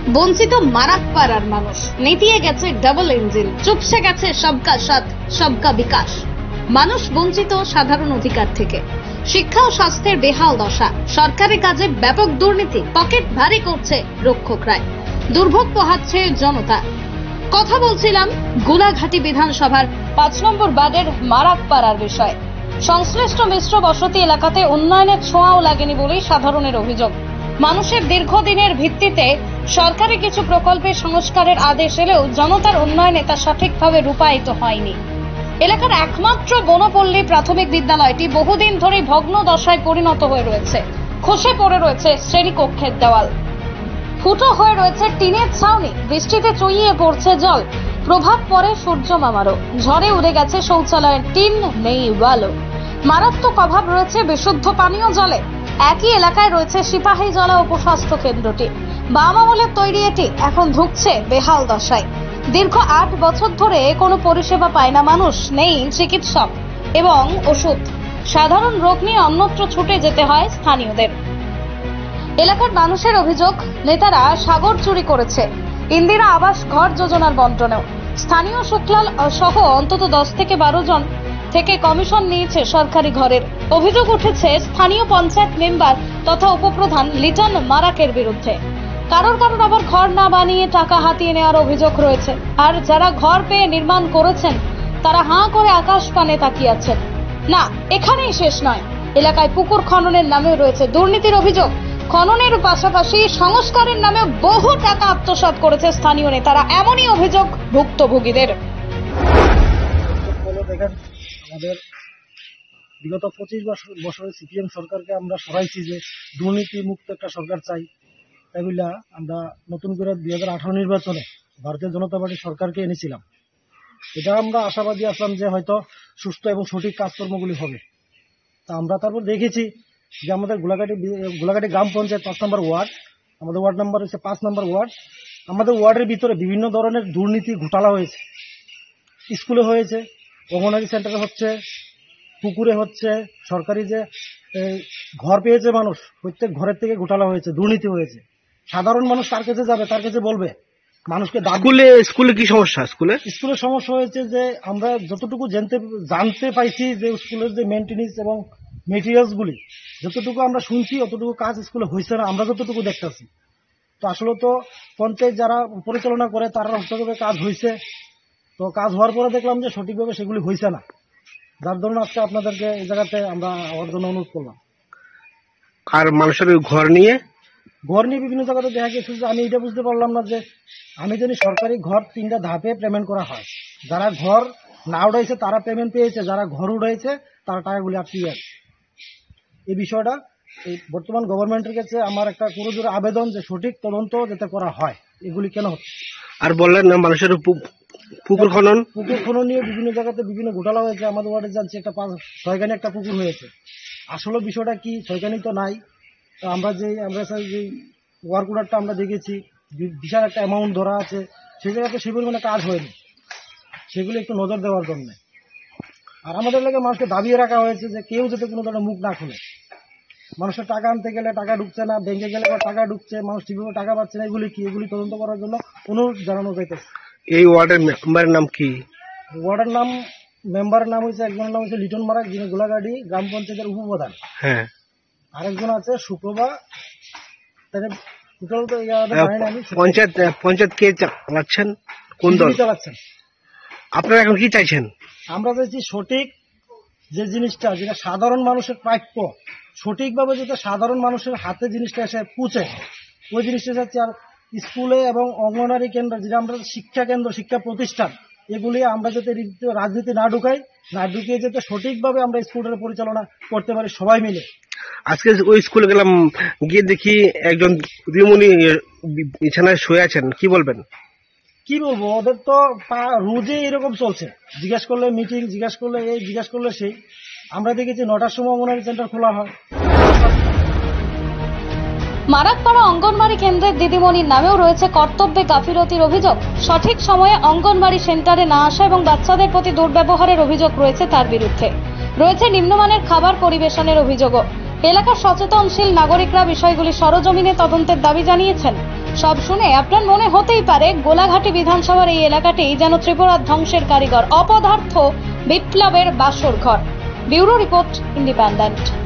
বঞ্চিত মারাকপাড়ার মানুষ, নেতিয়ে গেছে ডাবল ইঞ্জিন, চুপসে গেছে সবকা সাথ সবকা বিকাশ। মানুষ বঞ্চিত সাধারণ অধিকার থেকে। শিক্ষা ও স্বাস্থ্যের বেহাল দশা, সরকারি কাজে ব্যাপক দুর্নীতি, পকেট ভারী করছে রক্ষকরায়, দুর্ভোগ পোহাচ্ছে জনতা। কথা বলছিলাম গোলাঘাটি বিধানসভার 5 নম্বর বার্ডের মারাকপাড়ার বিষয়ে। সংশ্লিষ্ট মিশ্র বসতি এলাকাতে উন্নয়নের ছোঁয়াও লাগেনি বলেই সাধারণের অভিযোগ। মানুষের দীর্ঘদিনের ভিত্তিতে সরকারি কিছু প্রকল্পের সংস্কারের আদেশ এলেও জনতার উন্নয়নে তা সঠিকভাবে রূপায়িত হয়নি। এলাকার একমাত্র বনপল্লী প্রাথমিক বিদ্যালয়টি বহুদিন ধরে ভগ্ন দশায় পরিণত হয়ে রয়েছে। খসে পড়ে রয়েছে শ্রেণীকক্ষের দেওয়াল, ফুটো হয়ে রয়েছে টিনের ছাউনি, বৃষ্টিতে চুইয়ে পড়ছে জল, প্রভাব পড়ে সূর্য মামারও, ঝড়ে উড়ে গেছে শৌচালয়ের টিন, নেই ওয়ালও। মারাত্মক অভাব রয়েছে বিশুদ্ধ পানীয় জলে। একই এলাকায় রয়েছে সিপাহীজলা উপস্বাস্থ্য কেন্দ্রটি। বাম আমলের তৈরি এটি এখন ধুঁকছে বেহাল দশায়। দীর্ঘ 8 বছর ধরে কোনো পরিষেবা পায় না মানুষ, নেই চিকিৎসক এবং ওষুধ। সাধারণ রোগ নিয়ে অন্যত্র ছুটে যেতে হয় স্থানীয়দের। এলাকার মানুষের অভিযোগ, নেতারা সাগর চুরি করেছে ইন্দিরা আবাস ঘর যোজনার বন্টনেও। স্থানীয় শুক্লাল সহ অন্তত 10 থেকে 12 জন থেকে কমিশন নিয়েছে সরকারি ঘরের। অভিযোগ উঠেছে স্থানীয় পঞ্চায়েত মেম্বার তথা উপপ্রধান লিটন মারাকের বিরুদ্ধে। কারোর আবার ঘর না বানিয়ে টাকা হাতিয়ে নেওয়ার অভিযোগ রয়েছে। আর যারা ঘর পেয়ে নির্মাণ করেছেন তারা হাঁ করে আকাশ পানে তাকিয়ে আছেন। না, এখানেই শেষ নয়, এলাকায় পুকুর খননের নামেও রয়েছে দুর্নীতির অভিযোগ। খননের পাশাপাশি সংস্কারের নামে বহু টাকা আত্মসাৎ করেছে স্থানীয় নেতারা, এমনই অভিযোগ ভুক্তভোগীদের। আমাদের বিগত 25 বছরে সিপিএম সরকারকে আমরা সরাইছি যে দুর্নীতি মুক্ত একটা সরকার চাই। তাই বলে আমরা নতুন করে 2018 নির্বাচনে ভারতীয় জনতা পার্টি সরকারকে এনেছিলাম। এটা আমরা আশাবাদী আসলাম যে হয়তো সুস্থ এবং সঠিক কাজকর্মগুলি হবে। তা আমরা তারপর দেখেছি যে আমাদের গোলাঘাটি গ্রাম পঞ্চায়েত 5 নম্বর ওয়ার্ড, আমাদের ওয়ার্ড নাম্বার হচ্ছে 5 নম্বর ওয়ার্ড। আমাদের ওয়ার্ডের ভিতরে বিভিন্ন ধরনের দুর্নীতি ঘোটালা হয়েছে। স্কুলে হয়েছে, অঙ্গনওয়াড়ি সেন্টারে হচ্ছে, পুকুরে হচ্ছে, সরকারি যে ঘর পেয়েছে মানুষ, প্রত্যেক ঘরের থেকে ঘোটালা হয়েছে, দুর্নীতি হয়েছে। সাধারণ মানুষ তার কাছে যাবে, তার কাছে বলবে মানুষকে। স্কুলে কি সমস্যা? স্কুলের সমস্যা হয়েছে যে আমরা যতটুকু জানতে পাইছি যে স্কুলের যে মেনটেন্যান্স এবং মেটেরিয়ালস গুলি যতটুকু আমরা শুনছি অতটুকু কাজ স্কুলে হয়েছে না, আমরা যতটুকু দেখতেছি। তো আসলে তো পঞ্চায়েত যারা পরিচালনা করে তারা হস্তক্ষেপে কাজ হয়েছে। তো কাজ হওয়ার পরে দেখলাম যে সঠিকভাবে সেগুলি হয়েছে না, যার জন্য আজকে আপনাদেরকে এই জায়গাতে আমরা আমার জন্য অনুরোধ করলাম। আর মানুষের ঘর নিয়ে বিভিন্ন জায়গাতে দেখা গেছে যে আমি এটা বুঝতে পারলাম না যে আমি জানি সরকারি ঘর 3টা ধাপে পেমেন্ট করা হয়। যারা ঘর না উঠাইছে তারা পেমেন্ট পেয়েছে, যারা ঘর উঠাইছে তারা টাকাগুলি আটকে আছে। এই বিষয়টা এই বর্তমান গভর্নমেন্টের কাছে আমার একটা পুরোজোর আবেদন যে সঠিক তদন্ত যাতে করা হয়, এগুলি কেন হচ্ছে। আর বললেন না মানুষের পুকুর খনন নিয়ে বিভিন্ন জায়গাতে বিভিন্ন ঘোটালা হয়েছে। আমাদের ওয়ার্ডে যাচ্ছে একটা 6খানি একটা পুকুর হয়েছে। আসলে বিষয়টা কি, 6খানি তো নাই। আমরা যে ওয়ার্ক অর্ডারটা আমরা দেখেছি, বিশাল একটা অ্যামাউন্ট ধরা আছে, সেই জায়গাতে সেই পরিমাণে কাজ হয়নি। সেগুলো একটু নজর দেওয়ার জন্য। আর আমাদের এলাকায় মানুষকে দাবিয়ে রাখা হয়েছে যে কেউ যাতে কোনো ধরনের মুখ না খুলে। মানুষের টাকা আনতে গেলে টাকা ঢুকছে না, ব্যাংকে গেলে টাকা ঢুকছে, মানুষ ঠিকভাবে টাকা পাচ্ছে না। এগুলি তদন্ত করার জন্য অনুরোধ জানানো যাইতেছে। এই ওয়ার্ডের মেম্বারের নাম কি? ওয়ার্ডের মেম্বারের নাম হচ্ছে, একজনের নাম হচ্ছে লিটন মারাক, যিনি গোলাঘাটি গ্রাম পঞ্চায়েতের উপপ্রধান। হ্যাঁ, আরেকজন আছে সুপ্রভা। পঞ্চায়েত কে চালাচ্ছেন? কোন দল চালাচ্ছেন? আপনারা এখন কি চাইছেন? আমরা চাইছি সঠিক যে জিনিসটা, যেটা সাধারণ মানুষের প্রাপ্য, সঠিকভাবে যাতে সাধারণ মানুষের হাতে জিনিসটা এসে পৌঁছে, ওই জিনিসটা চাচ্ছি। আর স্কুলে এবং অঙ্গনওয়াড়ি কেন্দ্র, যেটা আমরা শিক্ষা কেন্দ্র, শিক্ষা প্রতিষ্ঠান, এগুলি আমরা যাতে রাজনীতি না ঢুকিয়ে যাতে সঠিকভাবে আমরা স্কুলের পরিচালনা করতে পারি সবাই মিলে। আজকে ওই স্কুলে গেলাম, গিয়ে দেখি একজন দিদিমণি বিছানায় শুয়ে আছেন। কি বলবেন? কি বলবো, ওদের তো রোজই এরকম চলছে। জিজ্ঞাসা করলে মিটিং, জিজ্ঞাসা করলে এই, জিজ্ঞাসা করলে সেই। আমরা দেখেছি 9টার সময় অঙ্গনওয়াড়ি সেন্টার খোলা হয়। মারাকপাড়া অঙ্গনওয়াড়ি কেন্দ্রের দিদিমণির নামেও রয়েছে কর্তব্যে গাফিলতির অভিযোগ। সঠিক সময়ে অঙ্গনওয়াড়ি সেন্টারে না আসা এবং বাচ্চাদের প্রতি দুর্ব্যবহারের অভিযোগ রয়েছে তার বিরুদ্ধে। রয়েছে নিম্নমানের খাবার পরিবেশনের অভিযোগও। এলাকার সচেতনশীল নাগরিকরা বিষয়গুলি সরজমিনে তদন্তের দাবি জানিয়েছেন। সব শুনে আপনার মনে হতেই পারে গোলাঘাটি বিধানসভার এই এলাকাটি যেন ত্রিপুরার ধ্বংসের কারিগর, অপদার্থ বিপ্লবের বাসর ঘর। Bureau report, independent.